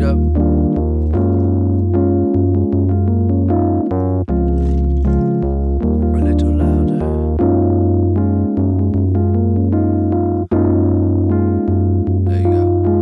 up. A little louder. There you go.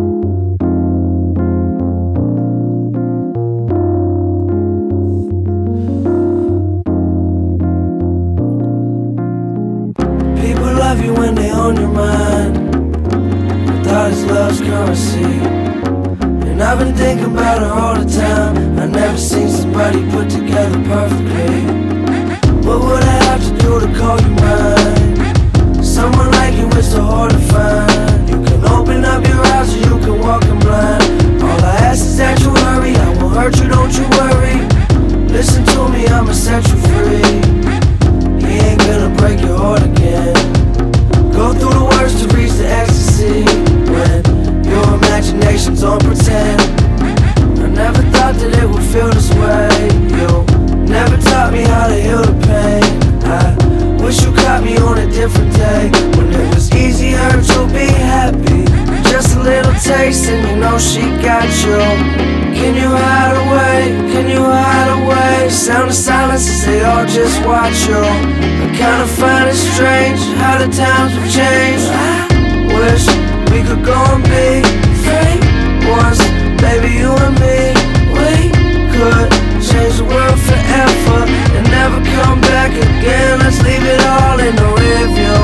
People love you when they on your mind. Thought is love's currency. And I've been thinking about her all the time. I never seen somebody put together perfectly. What would I have to do to call you mine? Someone like you is so hard to find. You can open up your eyes or you can walk in blind. All I ask is that you hurry. I won't hurt you, don't you worry. Listen to me, I'ma set you free. He ain't gonna break your heart again. Go through the worst to reach the ecstasy. When your imagination's on pretend. I never thought that it would feel this way. You never taught me how to heal the pain. I wish you caught me on a different day, when it was easier to be happy. Just a little taste and you know she got you. Can you hide away? Can you hide away? Sound of silence as they all just watch you. I kinda find it strange how the times have changed. I wish we could go and be free once, baby, you and me. We could change the world forever and never come back again. Let's leave it all in the review.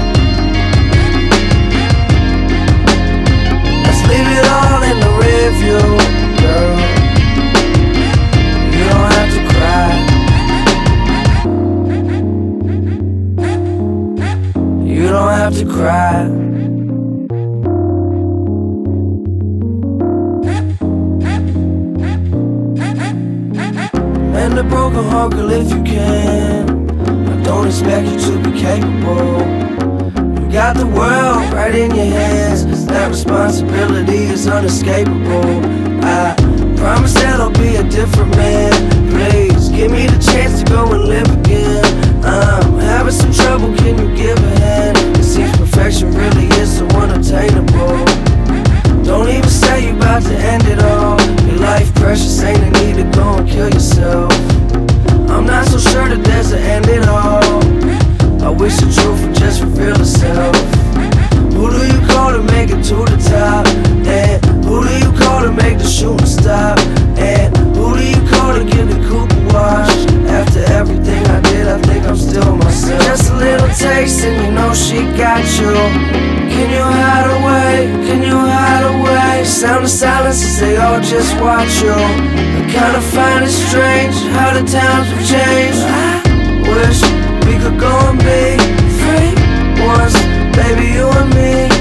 Let's leave it all in the review, girl. You don't have to cry. You don't have to cry. Mend a broken heart, girl, if you can. I don't expect you to be capable. You got the world right in your hands. That responsibility is unescapable. I promise that I'll be a different man. Please, give me the chance to go and live again. I'm having some trouble, can you give a hand? It seems perfection really is so unattainable. Don't even say you about to end it all. Your life precious, ain't a need to go and kill yourself. I'm not so sure that there's an end at all. I wish the truth would just reveal itself. Who do you call to make it to the top? And who do you call to make the shooting stop? And who do you call to get the Cooper washed? After everything I did, I think I'm still myself. Just a little taste and you know she got you. Can you hide away? Can you hide away? Sound of silence as they all just watch you. I kinda find it strange how the times have changed. I wish we could go and be free once, baby, you and me.